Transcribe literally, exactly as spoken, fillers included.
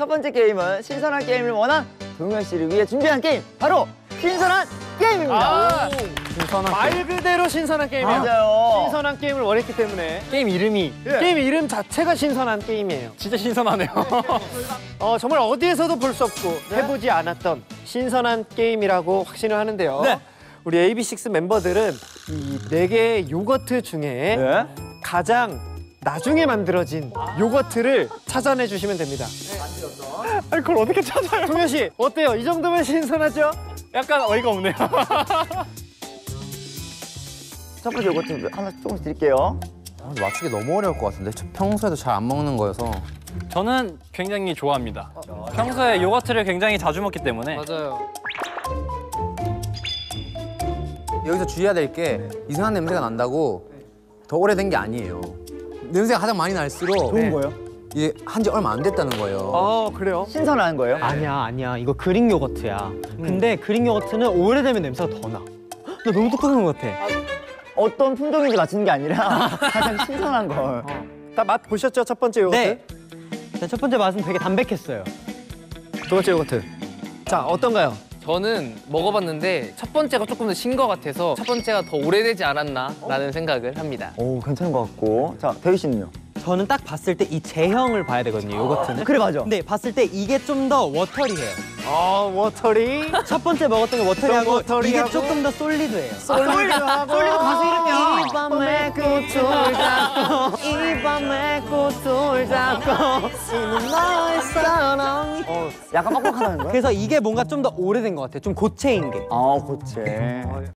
첫 번째 게임은 신선한 게임을 원한 동현 씨를 위해 준비한 게임 바로 신선한 게임입니다. 아, 신선한 말 그대로 신선한 게임이에요. 맞아요. 신선한 게임을 원했기 때문에 게임 이름이 예. 게임 이름 자체가 신선한 게임이에요. 진짜 신선하네요. 어, 정말 어디에서도 볼 수 없고 해보지 않았던 신선한 게임이라고 확신을 하는데요. 네. 우리 에이비식스 멤버들은 이 네 개의 요거트 중에 네. 가장 나중에 만들어진 요거트를 찾아내 주시면 됩니다. 아니, 그걸 어떻게 찾아요? 동현 씨, 어때요? 이 정도면 신선하죠? 약간 어이가 없네요. 첫 번째 요거트 하나 조금씩 드릴게요. 아, 맞추기 너무 어려울 것 같은데. 저 평소에도 잘 안 먹는 거여서. 저는 굉장히 좋아합니다. 평소에 요거트를 굉장히 자주 먹기 때문에 맞아요. 여기서 주의해야 될 게 이상한 냄새가 난다고 더 오래된 게 아니에요. 냄새가 가장 많이 날수록 좋은 거예요? 이게 한 지 얼마 안 됐다는 거예요. 어, 그래요? 신선한 거예요? 아니야, 아니야. 이거 그릭 요거트야. 근데 그릭 요거트는 오래되면 냄새가 더 나. 나 너무 똑똑한 것 같아. 어떤 품종인지 맞추는 게 아니라 가장 신선한 걸. 다 맛 보셨죠? 첫 번째 요거트? 네. 일단 첫 번째 맛은 되게 담백했어요. 두 번째 요거트. 자, 어떤가요? 저는 먹어봤는데 첫 번째가 조금 더 신 것 같아서 첫 번째가 더 오래되지 않았나라는 생각을 합니다. 오, 괜찮은 것 같고. 자, 대휘 씨는요? 저는 딱 봤을 때 이 제형을 봐야 되거든요, 요거트는. 그래, 맞아. 근데 봤을 때 이게 좀 더 워터리해요. 어, 워터리. 첫 번째 먹었던 게 워터리하고 좀 워터리하고. 이게 조금 더 솔리드해요. 솔리드하고. 솔리드 가수 이름이야. 이 밤에 꽃을 잡고 이 밤에 꽃을 잡고 이는 너의 사랑이. 어, 약간 뻑뻑하다는 거야? 그래서 이게 뭔가 좀 더 오래된 것 같아요. 좀 고체인 게. 아, 고체.